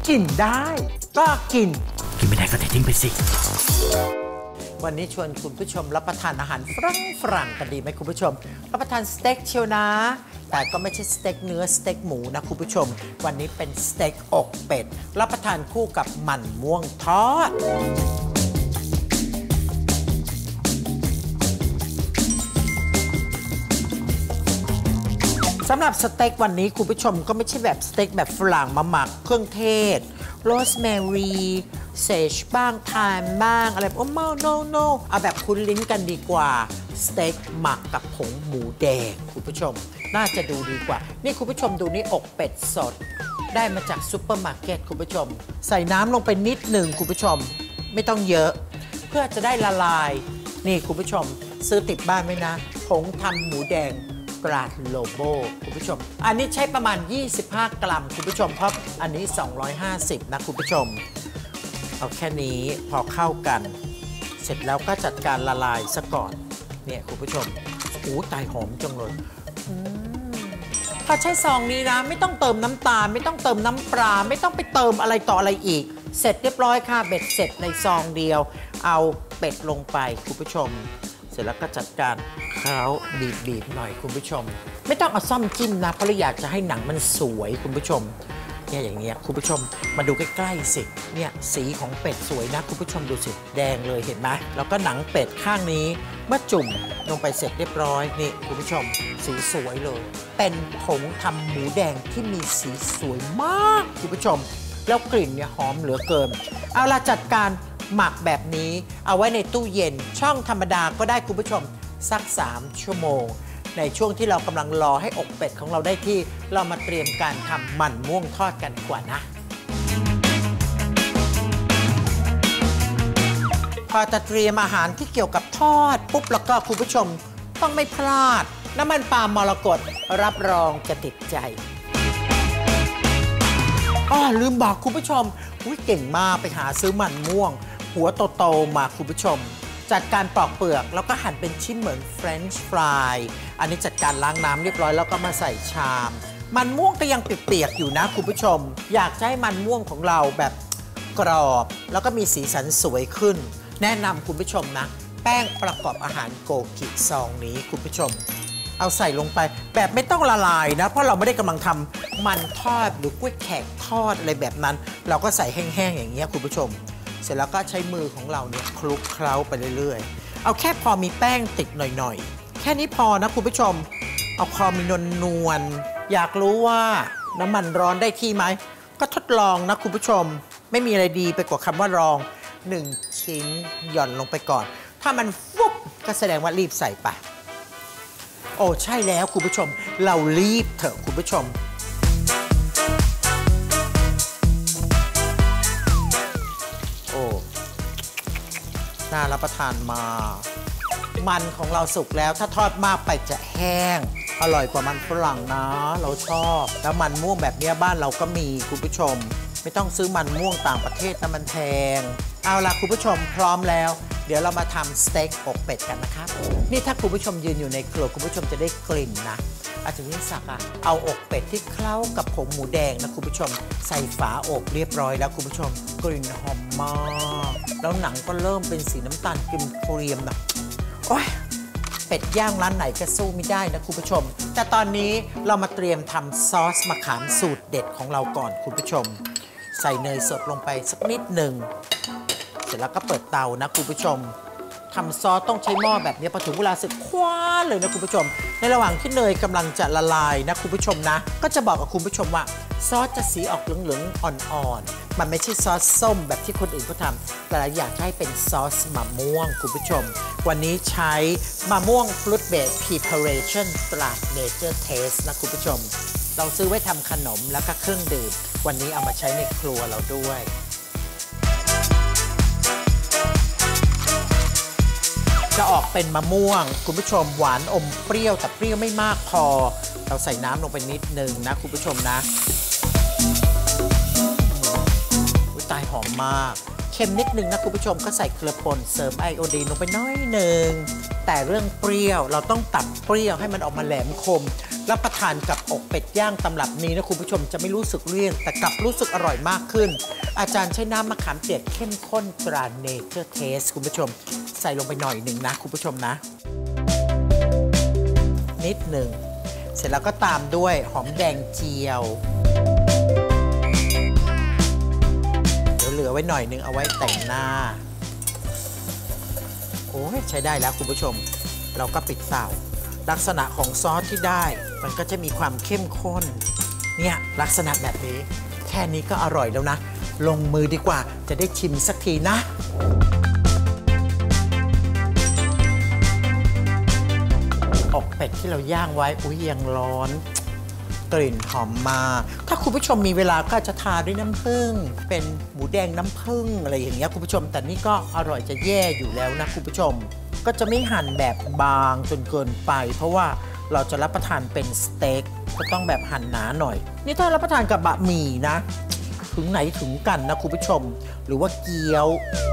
กินได้ก็กินไม่ได้ก็ทิ้งไปสิวันนี้ชวนคุณผู้ชมรับประทานอาหารฝรั่งกันดีไหมคุณผู้ชมรับประทานสเต็กเชียวนะแต่ก็ไม่ใช่สเต็กเนื้อสเต็กหมูนะคุณผู้ชมวันนี้เป็นสเต็กอกเป็ดรับประทานคู่กับมันม่วงทอดสำหรับสเต็กวันนี้คุณผู้ชมก็ไม่ใช่แบบสเต็กแบบฝรั่งมาหมักเครื่องเทศโรสแมรี่เซจบ้างไทม์บ้างอะไรโอ้โนเอาแบบคุ้นลิ้นกันดีกว่าสเต็กหมักกับผงหมูแดงคุณผู้ชมน่าจะดูดีกว่านี่คุณผู้ชมดูนี่อกเป็ดสดได้มาจากซุปเปอร์มาร์เก็ตคุณผู้ชมใส่น้ำลงไปนิดหนึ่งคุณผู้ชมไม่ต้องเยอะเพื่อจะได้ละลายนี่คุณผู้ชมซื้อติดบ้านไหมนะผงทำหมูแดงกราดโลโบคุณผู้ชมอันนี้ใช้ประมาณ25กรัมคุณผู้ชมเพราะอันนี้250นะคุณผู้ชมเอาแค่นี้พอเข้ากันเสร็จแล้วก็จัดการละลายซะก่อนเนี่ยคุณผู้ชมโอ้ตายหอมจังเลยถ้าใช้ซองนี้นะไม่ต้องเติมน้ำตาลไม่ต้องเติมน้ำปลาไม่ต้องไปเติมอะไรต่ออะไรอีกเสร็จเรียบร้อยค่ะเบ็ดเสร็จในซองเดียวเอาเป็ดลงไปคุณผู้ชมเสร็จแล้วก็จัดการเขาบีบหน่อยคุณผู้ชมไม่ต้องเอาซ่อมจิ้มนะเพราะเราอยากจะให้หนังมันสวยคุณผู้ชมเนี่ยอย่างเงี้ยคุณผู้ชมมาดูใกล้ๆสิเนี่ยสีของเป็ดสวยนะคุณผู้ชมดูสิแดงเลยเห็นไหมแล้วก็หนังเป็ดข้างนี้เมื่อจุ่มลงไปเสร็จเรียบร้อยนี่คุณผู้ชมสีสวยเลยเป็นผงทำหมูแดงที่มีสีสวยมากคุณผู้ชมแล้วกลิ่นเนี่ยหอมเหลือเกินเอาล่ะจัดการหมักแบบนี้เอาไว้ในตู้เย็นช่องธรรมดาก็ได้คุณผู้ชมสัก3ชั่วโมงในช่วงที่เรากำลังรอให้อกเป็ดของเราได้ที่เรามาเตรียมการทำมันม่วงทอดกันกว่านะพอจะเตรียมอาหารที่เกี่ยวกับทอดปุ๊บแล้วก็คุณผู้ชมต้องไม่พลาดน้ำมันปาล์มมรกตรับรองจะติดใจลืมบอกคุณผู้ชมเก่งมากไปหาซื้อมันม่วงหัวโตๆมาคุณผู้ชมจัดการปอกเปลือกแล้วก็หั่นเป็นชิ้นเหมือนเฟรนช์ฟรายอันนี้จัดการล้างน้ำเรียบร้อยแล้วก็มาใส่ชามมันม่วงก็ยังเปียกๆอยู่นะคุณผู้ชมอยากให้มันม่วงของเราแบบกรอบแล้วก็มีสีสันสวยขึ้นแนะนำคุณผู้ชมนะแป้งประกอบอาหารโกกิซองนี้คุณผู้ชมเอาใส่ลงไปแบบไม่ต้องละลายนะเพราะเราไม่ได้กำลังทำมันทอดหรือกล้วยแขกทอดอะไรแบบนั้นเราก็ใส่แห้งๆอย่างเงี้ยคุณผู้ชมเสร็จแล้วก็ใช้มือของเราเนี่ยคลุกเคล้าไปเรื่อยๆเอาแค่พอมีแป้งติดหน่อยๆแค่นี้พอนะคุณผู้ชมเอาพอมีนวลอยากรู้ว่าน้ำมันร้อนได้ที่ไหมก็ทดลองนะคุณผู้ชมไม่มีอะไรดีไปกว่าคำว่าลอง1ชิ้นหย่อนลงไปก่อนถ้ามันฟุบก็แสดงว่ารีบใส่ไปโอ้ใช่แล้วคุณผู้ชมเรารีบเถอะคุณผู้ชมโอ้น่ารับประทานมามันของเราสุกแล้วถ้าทอดมากไปจะแห้งอร่อยกว่ามันฝรั่งนะเราชอบแล้วมันม่วงแบบนี้บ้านเราก็มีคุณผู้ชมไม่ต้องซื้อมันม่วงต่างประเทศนะมันแพงเอาล่ะคุณผู้ชมพร้อมแล้วเดี๋ยวเรามาทำสเต็กอกเป็ดกันนะครับนี่ถ้าคุณผู้ชมยืนอยู่ในครัวคุณผู้ชมจะได้กลิ่นนะอาจารย์ยิ่งศักดิ์เอาอกเป็ดที่เคล้ากับผงหมูแดงนะคุณผู้ชมใส่ฝาอกเรียบร้อยแล้วคุณผู้ชมกลิ่นหอมมากแล้วหนังก็เริ่มเป็นสีน้ำตาลเกรียมๆนะโอ้ยเป็ดย่างร้านไหนก็สู้ไม่ได้นะคุณผู้ชมแต่ตอนนี้เรามาเตรียมทำซอสมะขามสูตรเด็ดของเราก่อนคุณผู้ชมใส่เนยสดลงไปสักนิดหนึ่งเสร็จแล้วก็เปิดเตานะคุณผู้ชมทำซอสต้องใช้หม้อแบบนี้พอถึงเวลาสึกคว้าเลยนะคุณผู้ชมในระหว่างที่เนยกำลังจะละลายนะคุณผู้ชมนะก็จะบอกกับคุณผู้ชมว่าซอสจะสีออกเหลืองๆอ่อนๆมันไม่ใช่ซอสส้มแบบที่คนอื่นเขาทำแต่เราอยากให้เป็นซอสมะม่วงคุณผู้ชมวันนี้ใช้มะม่วง Fruit Based Preparation ตรา Nature Taste นะคุณผู้ชมเราซื้อไว้ทำขนมแล้วก็เครื่องดื่มวันนี้เอามาใช้ในครัวเราด้วยจะออกเป็นมะม่วงคุณผู้ชมหวานอมเปรี้ยวแต่เปรี้ยวไม่มากพอเราใส่น้ำลงไปนิดนึงนะคุณผู้ชมนะตายหอมมากเค็มนิดนึงนะคุณผู้ชมก็ใส่เกลือป่นเสริมไอโอดีนลงไปน้อยนึงแต่เรื่องเปรี้ยวเราต้องตัดเปรี้ยวให้มันออกมาแหลมคมรับประทานกับอกเป็ดย่างตำรับนี้นะคุณผู้ชมจะไม่รู้สึกเลี่ยนแต่กลับรู้สึกอร่อยมากขึ้นอาจารย์ใช้น้ำมะขามเปียกเข้มข้นตราเนเจอร์เทสคุณผู้ชมใส่ลงไปหน่อยหนึ่งนะคุณผู้ชมนะนิดหนึ่งเสร็จแล้วก็ตามด้วยหอมแดงเจียวเดี๋ยวเหลือไว้หน่อยหนึ่งเอาไว้แต่งหน้าโอ้ยใช้ได้แล้วคุณผู้ชมเราก็ปิดเตาลักษณะของซอสที่ได้มันก็จะมีความเข้มข้นเนี่ยลักษณะแบบนี้แค่นี้ก็อร่อยแล้วนะลงมือดีกว่าจะได้ชิมสักทีนะอกเป็ดที่เราย่างไว้อุ้ยยังร้อนกลิ่นหอมมาถ้าคุณผู้ชมมีเวลาก็จะทาด้วยน้ำผึ้งเป็นหมูแดงน้ำผึ้งอะไรอย่างเงี้ยคุณผู้ชมแต่นี่ก็อร่อยจะแย่อยู่แล้วนะคุณผู้ชมก็จะไม่หั่นแบบบางจนเกินไปเพราะว่าเราจะรับประทานเป็นสเต็กก็ต้องแบบหั่นหนาหน่อยนี่ถ้ารับประทานกับบะหมี่นะถึงไหนถึงกันนะคุณผู้ชมหรือว่าเกี๊ยว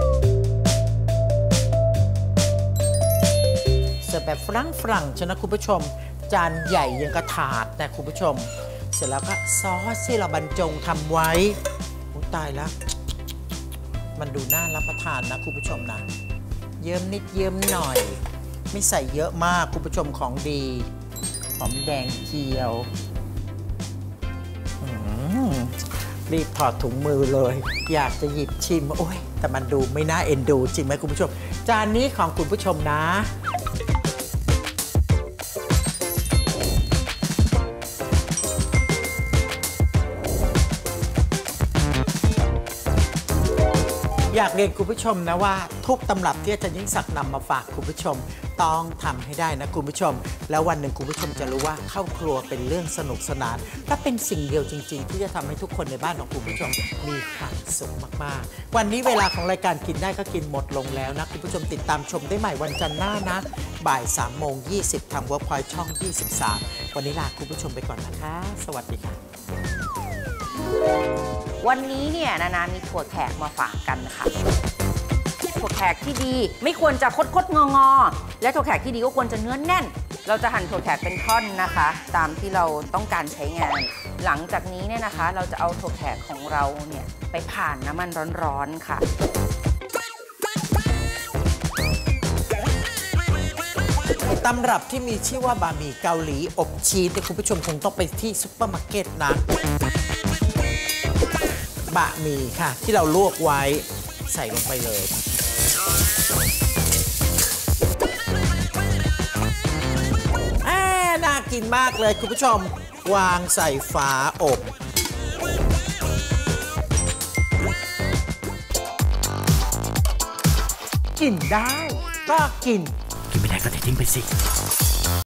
เสิร์ฟแบบฝรั่งใช่นะคุณผู้ชมจานใหญ่ยังกระถาดนะคุณผู้ชมเสร็จแล้วก็ซอสที่เราบรรจงทำไว้โอ้ตายแล้วมันดูน่ารับประทานนะคุณผู้ชมนะเยิ้มนิดเยิ้มหน่อยไม่ใส่เยอะมากคุณผู้ชมของดีหอมแดงเจียวรีบถอดถุงมือเลยอยากจะหยิบชิมโอ้ยแต่มันดูไม่น่าเอ็นดูจริงไหมคุณผู้ชมจานนี้ของคุณผู้ชมนะอยากเรียนคุณผู้ชมนะว่าทุกตำรับที่อาจารย์ยิ่งศักดิ์นำมาฝากคุณผู้ชมต้องทำให้ได้นะคุณผู้ชมแล้ววันหนึ่งคุณผู้ชมจะรู้ว่าเข้าครัวเป็นเรื่องสนุกสนานและเป็นสิ่งเดียวจริงๆที่จะทำให้ทุกคนในบ้านของคุณผู้ชมมีความสุขมากๆวันนี้เวลาของรายการกินได้ก็กินหมดลงแล้วนะคุณผู้ชมติดตามชมได้ใหม่วันจันทร์หน้านะบ่าย 3:20 ทาง Workpoint ช่อง 23วันนี้ลาคุณผู้ชมไปก่อนนะคะสวัสดีค่ะวันนี้เนี่ยนามีถั่วแขกมาฝากกันค่ะถั่วแขกที่ดีไม่ควรจะคดงอและถั่วแขกที่ดีก็ควรจะเนื้อแน่นเราจะหั่นถั่วแขกเป็นท่อนนะคะตามที่เราต้องการใช้งานหลังจากนี้เนี่ยนะคะเราจะเอาถั่วแขกของเราเนี่ยไปผ่านน้ำมันร้อนๆค่ะตำรับที่มีชื่อว่าบะหมี่เกาหลีอบชีสแต่คุณผู้ชมคงต้องไปที่ซุปเปอร์มาร์เก็ตนะบะหมี่ค่ะที่เราลวกไว้ใส่ลงไปเลยน่ากินมากเลยคุณผู้ชมวางใส่ฝาอบกินได้ก็กินกินไม่ได้ก็เททิ้งไปสิ